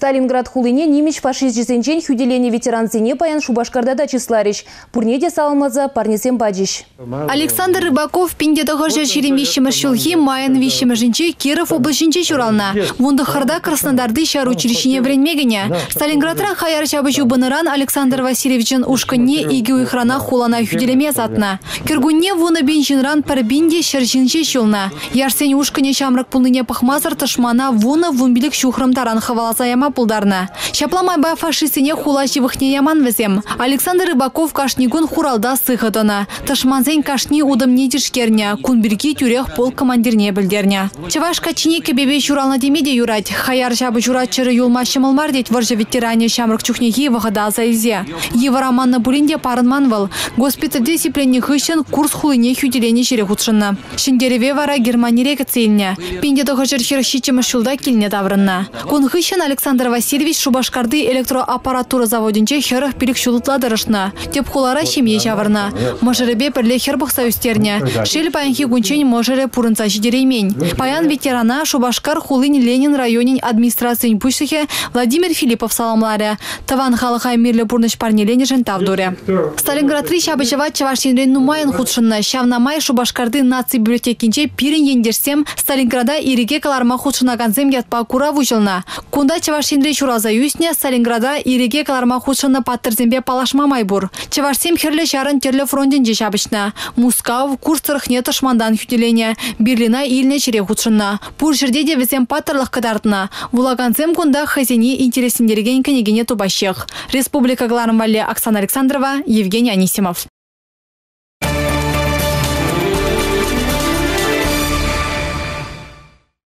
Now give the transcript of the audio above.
Сталинград хулине немеч фашист жесенчен хюделене ветеранзине паян Шубашкардада числарич. Пурнеде салмаза парнесем баджиш. Александр Рыбаков пиндедығы жершерен вещемір шылхи майын вещемір жінче Киров облачынче чурална. Вундахарда Краснодарды шар училищене вренмегене. Сталинградран хаяр чабычу быныран Александр Васильевичен ушканне иги уйхрана хулана хюделеме затна. Киргунне вуны бенжинран пар бинде шаржинче шылна. Ярсен ушкане шамрак пулныне пахмазар ташмана вуны вумбилик шухрам таран хаваласа яма пулдарна. Шапламай ба фашистине хулачи вахне яман везем. Александр Рыбаков кашнигун хуралда сыхатана. Ташманзен кашни удамне тишкерня. Кунбирки тюрех пол командирне білдерня. Чаваш качине кебебе шурална демеде юрать. Хаяр жабы журачыры юлма шымылмар деть варжа ветеране шамрак чухнехи вахада зайзе. Евараманна булинде парынманвал. Госпитальде сипленне хыщен курс хулыне хюделене черехутшынна. Шиндереве вара Германии цельня. Пинде того жерхерщичема шулда кильне таврынна. Кун хыщен Александр Васильевич Шубашкарды электроаппаратура заводинче херах пирик шулутладырышна. Теп хулара семье жавырна. Можеребе перле хербах союстерня. Шель паянхи гунчень можере пурынца жидереймень. Паян ветерана Шубашкар хулынь Ленин районин администрациян пушсихе Владимир Филиппов саламларе. Таван халахай мирле пурныш парне ленежен тавдуре. Сталинградри шабычеват чавашинрен нумайын худшынна. Шавнамай Шубашкарды наци библиотекинче пирин ендерсем Сталинграда ириге каларма худшынаганзем ятпа кура вучылна. Кунда чавашинре чураза юсне Сталинграда ириге каларма худшынна паттырзембе палашма майбур. Чавашсем херле шарын терле фронтинче шабычна. Мускав курсырхне ташмандан хюделене. Берлина илне чере худшынна. Пур жерде де везем паттырлых кадартна. Вулаганзем кунда хазини интересендерген кенегене тубащех. Республика Глармвале Оксана Александрова, Евгений Анисимов.